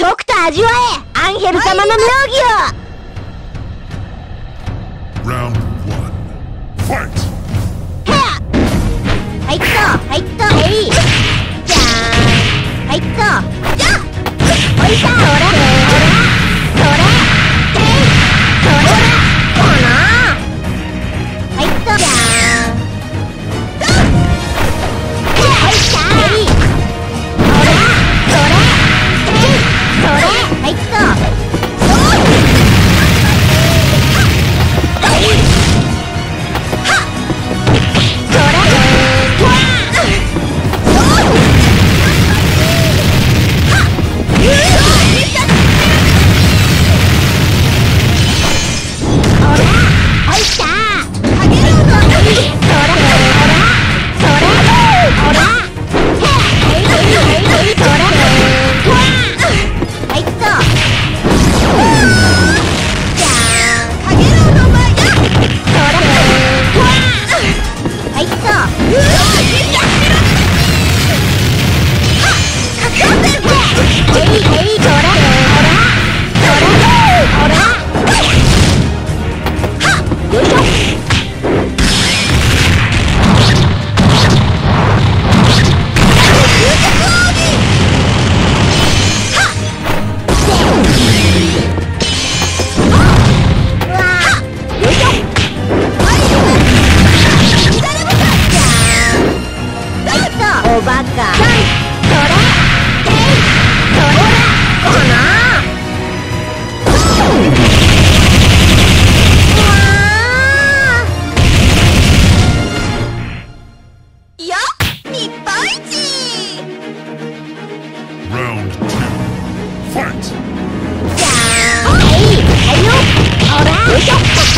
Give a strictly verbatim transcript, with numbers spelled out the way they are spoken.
僕と味わえ、アンヘル様の妙義を。 Round one. Fight! はいっと、はいっと、えい。じゃーん。はいっと。じゃおいさ、ほら、ほら、それ、えい、それ、この。はいっと、じゃーん。おいさ、えい。ほら、それ、えい、それ、はいっと。おバカ。それ、えい、それ、この。いや、日本一。 Round two. Fight! じゃーん。はい、はいよ。ほら。よいしょ。